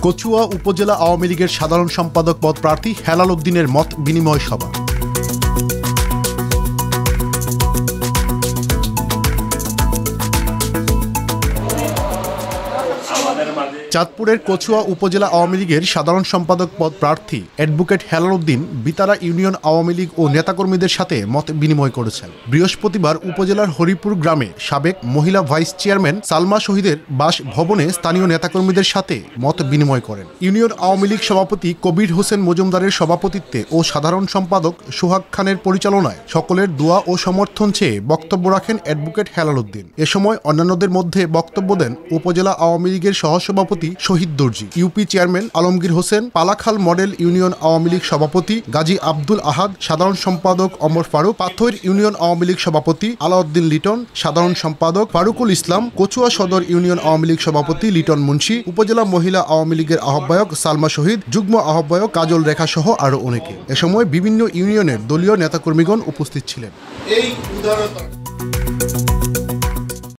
কচুয়া উপজেলা আওয়ামী লীগের সাধারণ সম্পাদক পদ প্রার্থী হেলাল উদ্দিনের মত বিনিময় সভা। চাঁদপুরের কচুয়া উপজেলা আওয়ামী লীগের সাধারণ সম্পাদক পদ প্রার্থী advocate Helal Uddin Bitara union Awami League ও নেতাকর্মীদের সাথে মত বিনিময় করেছেন। বৃহস্পতিবার উপজেলার হরিপুর গ্রামে সাবেক মহিলা ভাইস চেয়ারম্যান সালমা শহীদের বাসভবনে স্থানীয় নেতাকর্মীদের সাথে মত বিনিময় করেন। ইউনিয়ন আওয়ামী লীগ সভাপতি কবির হোসেন মজুমদারের সভাপতিত্বে ও সাধারণ সম্পাদক সোহাগ খানের পরিচালনায় সকলের দোয়া ও সমর্থন চেয়ে বক্তব্য রাখেন অ্যাডভোকেট হেলাল উদ্দিন। এ সময় অন্যান্যদের মধ্যে বক্তব্য দেন উপজেলা আওয়ামী লীগের সহসভাপতি Shahid Darji, UP chairman Alamgir Hossain, Palakhal model union Awami League সভাপতি গাজী আব্দুল আহাদ, সাধারণ সম্পাদক ওমর ফারুক, পাথর ইউনিয়ন আওয়ামী লীগ সভাপতি আলাউদ্দিন লিটন, সাধারণ সম্পাদক ফারুকুল ইসলাম, কচুয়া সদর ইউনিয়ন আওয়ামী লীগ সভাপতি লিটন মুন্সি, উপজেলা মহিলা আওয়ামী লীগের আহ্বায়ক সালমা শহীদ, যুগ্ম আহ্বায়ক কাজল রেখা সহ আরো অনেকে। এ সময় বিভিন্ন ইউনিয়নের দলীয় নেতাকর্মীগণ উপস্থিত ছিলেন।